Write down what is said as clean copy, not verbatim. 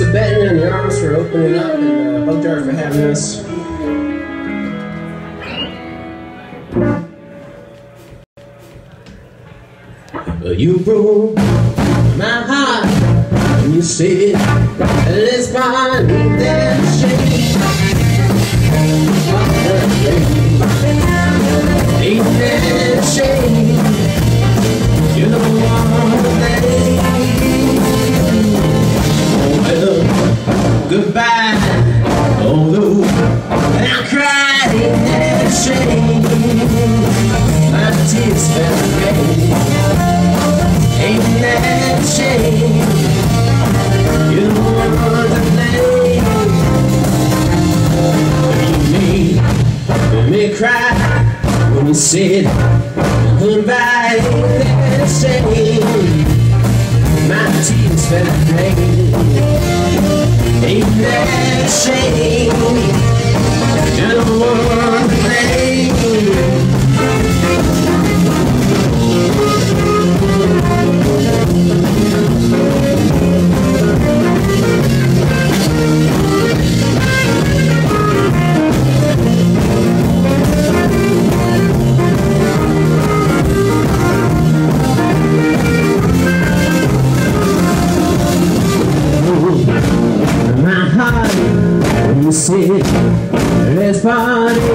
to Benton and the Arms for opening up, and Bugdart for having us. You broke my heart when you said, let's find that shame. Ain't that shame? You're the one that well, goodbye. Although I'm crying that shame, my tears fell rain. Ain't that shame? You're the one to blame. You made me cry when you said goodbye. Ain't that shame? My tears fell rain. Ain't that shame? You're the one to blame. My heart, when you said, let's party